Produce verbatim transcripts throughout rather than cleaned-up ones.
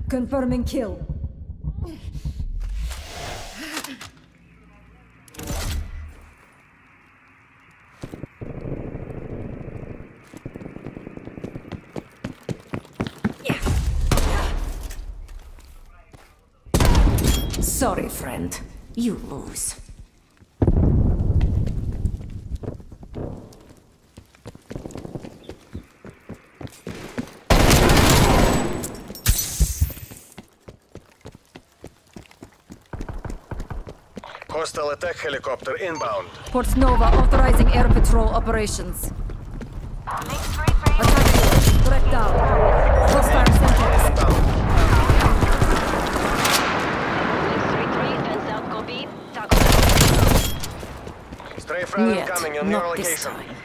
Confirming kill. Sorry, friend. You lose. Hostile attack helicopter inbound. Port Nova authorizing air patrol operations. Attack threat down. Hostile syntax. Down. Stray friend Yet, incoming on your not this location. time.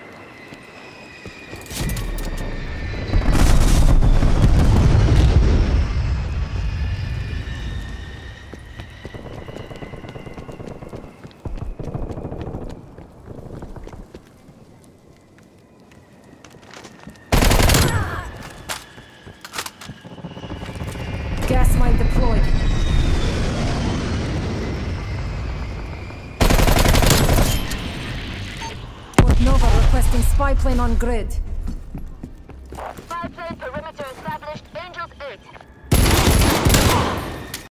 Gas mine deployed. Port Nova requesting spy plane on grid.